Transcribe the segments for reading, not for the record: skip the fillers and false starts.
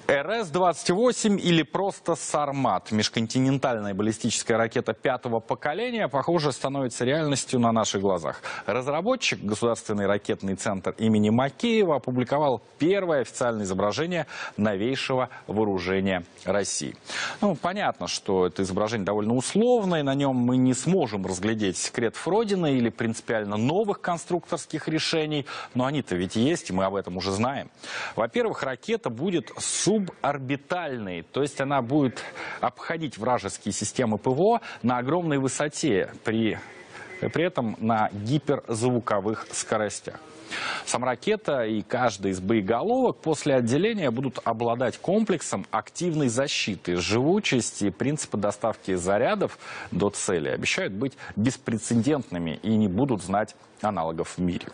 РС-28 или просто Сармат. Межконтинентальная баллистическая ракета 5-го поколения, похоже, становится реальностью на наших глазах. Разработчик, Государственный ракетный центр имени Макеева, опубликовал первое официальное изображение новейшего вооружения России. Понятно, что это изображение довольно условное, на нем мы не сможем разглядеть секретов Родины или принципиально новых конструкторских решений, но они-то ведь есть, и мы об этом уже знаем. Во-первых, ракета будет суборбитальной, то есть она будет обходить вражеские системы ПВО на огромной высоте, при этом на гиперзвуковых скоростях. Сама ракета и каждая из боеголовок после отделения будут обладать комплексом активной защиты. Живучесть и принципы доставки зарядов до цели обещают быть беспрецедентными и не будут знать аналогов в мире.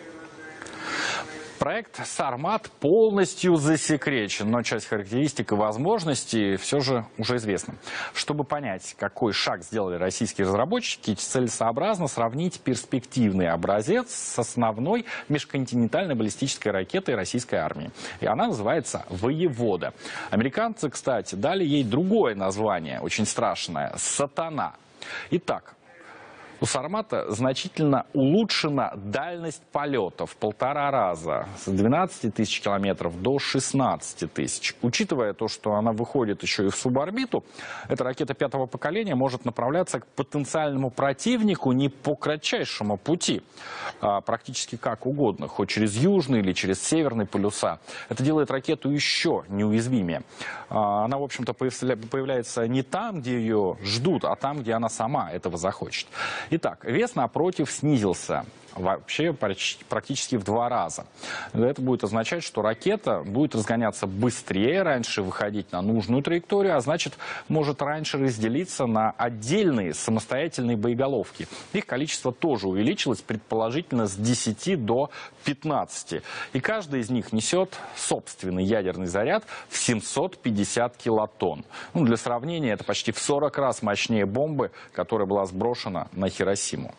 Проект «Сармат» полностью засекречен, но часть характеристик и возможностей все же уже известна. Чтобы понять, какой шаг сделали российские разработчики, целесообразно сравнить перспективный образец с основной межконтинентальной баллистической ракетой российской армии. И она называется «Воевода». Американцы, кстати, дали ей другое название, очень страшное – «Сатана». Итак, у «Сармата» значительно улучшена дальность полета в 1,5 раза, с 12 тысяч километров до 16 тысяч. Учитывая то, что она выходит еще и в суборбиту, эта ракета 5-го поколения может направляться к потенциальному противнику не по кратчайшему пути, а практически как угодно, хоть через южный или через северный полюса. Это делает ракету еще неуязвимее. Она, в общем-то, появляется не там, где ее ждут, а там, где она сама этого захочет. Итак, вес, напротив, снизился вообще практически в 2 раза. Это будет означать, что ракета будет разгоняться быстрее, раньше выходить на нужную траекторию, а значит, может раньше разделиться на отдельные самостоятельные боеголовки. Их количество тоже увеличилось, предположительно, с 10 до 15. И каждая из них несет собственный ядерный заряд в 750 килотонн. Для сравнения, это почти в 40 раз мощнее бомбы, которая была сброшена на Хиросиму.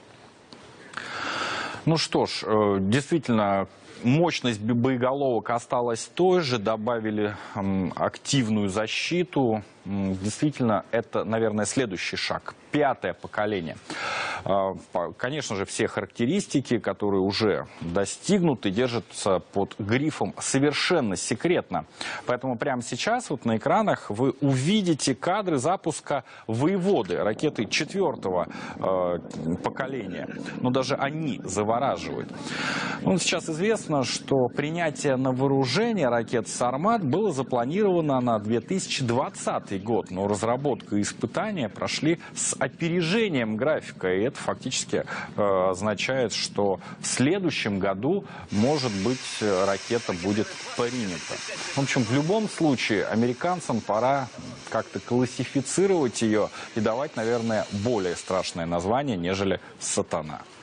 Что ж, действительно, мощность боеголовок осталась той же, добавили активную защиту. Действительно, это, наверное, следующий шаг. 5-е поколение. Конечно же, все характеристики, которые уже достигнуты, держатся под грифом «совершенно секретно». Поэтому прямо сейчас вот на экранах вы увидите кадры запуска «Воеводы», ракеты 4-го поколения. Но даже они завораживают. Сейчас известно, что принятие на вооружение ракет «Сармат» было запланировано на 2020 год, но разработка и испытания прошли с опережением графика, и это фактически означает, что в следующем году, может быть, ракета будет принята. В общем, в любом случае, американцам пора как-то классифицировать ее и давать, наверное, более страшное название, нежели «Сатана».